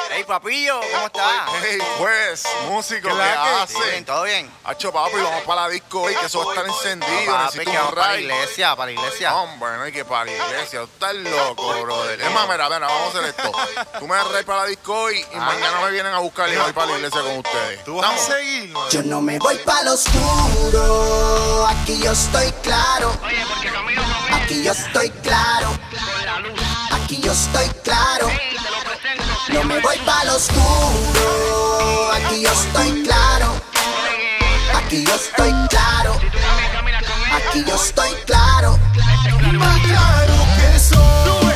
Hey, papillo, ¿cómo estás? Hey, pues, músico, ¿qué hace? Bien, ¿todo bien? Hacho, papi, vamos para la disco hoy, que eso va a estar encendido. Papi, Necesito que un vamos para la ride. iglesia, para la iglesia. Hombre, no hay que para la iglesia. Tú estás loco, brother. Es más, mira, vamos a hacer esto. Tú me das ride para la disco hoy y mañana me vienen a buscar y voy para la iglesia con ustedes. ¿Tú vas a seguirnos? Yo no me voy pa' lo oscuro, aquí yo estoy claro. Oye, porque Camilo Aquí yo estoy claro, con la luz. aquí yo estoy claro. Hey, te lo presento. No me voy pa' lo oscuro, aquí yo estoy claro. Aquí yo estoy claro, Si tú también caminas con él, aquí yo estoy claro. Más claro que soy,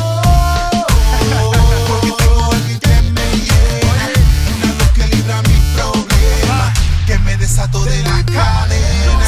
porque tengo alguien que me llena, una luz que libra mis problemas, que me desato de la cadena.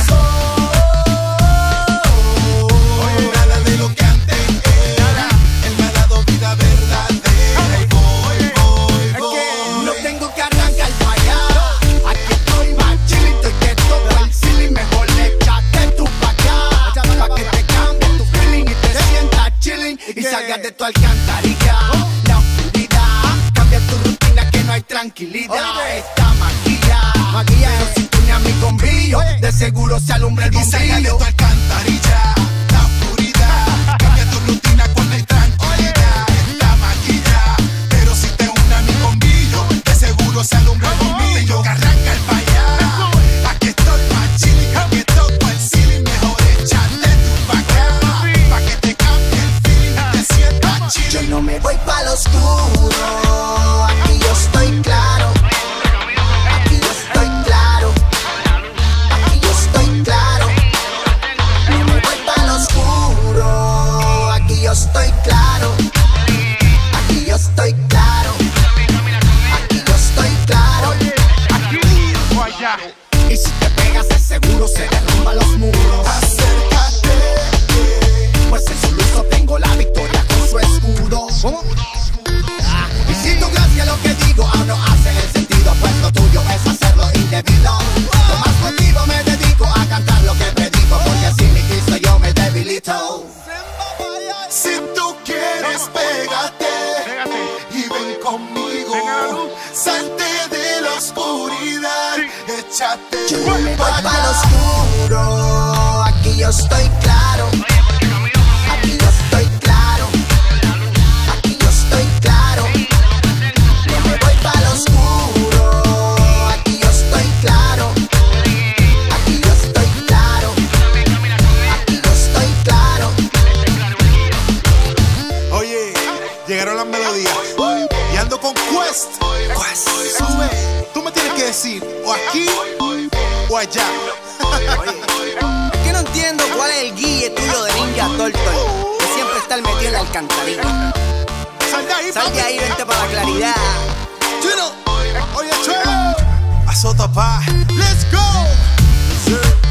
Nada de lo que antes era, él me ha dado vida verdadera. Y voy. No tengo que arrancar pa' allá, aquí estoy más chilling, estoy que toco el ceiling. Mejor échate tú pa' acá, pa' que te cambie tu feeling y te sientas chilling y salgas de tu alcantarilla. La oscuridad, cambia tu rutina que no hay tranquilidad. Está maquilla, pero si tú ni a mi bombillo, de seguro se alumbra el Y salga de bombillo. tu alcantarilla, la oscuridad, cambia tu rutina cuando hay tranquilidad. Está maquilla, pero si te une a mi bombillo, de seguro se alumbra el bombillo. Que arranca el pa' allá, aquí estoy más chilling, que toco el ceiling. Mejor échate tú pa' acá, pa' que te cambie el feeling y te sientas Yo chilling. no me voy pa' lo oscuro, aquí yo estoy claro. Aquí yo estoy claro, aquí yo estoy claro. No me voy pa' lo oscuro, aquí yo estoy claro. Aquí yo estoy claro, aquí yo estoy claro. Y si te pegas de seguro se derrumban los muros. Acércate, Pues en su luz tengo la victoria con su escudo. Y si tú crees que lo que digo aún no hace el sentido, pues lo tuyo es hacerlo indebido. Con más motivo me dedico a cantar lo que predico, porque sin mi Cristo yo me debilito. si tú quieres, pégate y ven conmigo. Salte de la oscuridad, échate Yo no me voy pa' pa' lo allá. oscuro, aquí yo estoy claro. Aquí yo estoy claro, aquí yo estoy claro. No me voy pa' lo oscuro, aquí yo estoy claro. Aquí yo estoy claro, aquí yo estoy claro. Oye, llegaron las melodías y ando con Quest. Sube, tú me tienes que decir o aquí o allá. Es que no entiendo cuál es el guille tuyo de Ninja Turtle, que siempre está el metido en la alcantarilla. Sal de ahí, Sal de ahí, vente para la claridad. Chino. Oye, Chino. Azota pa. Let's go.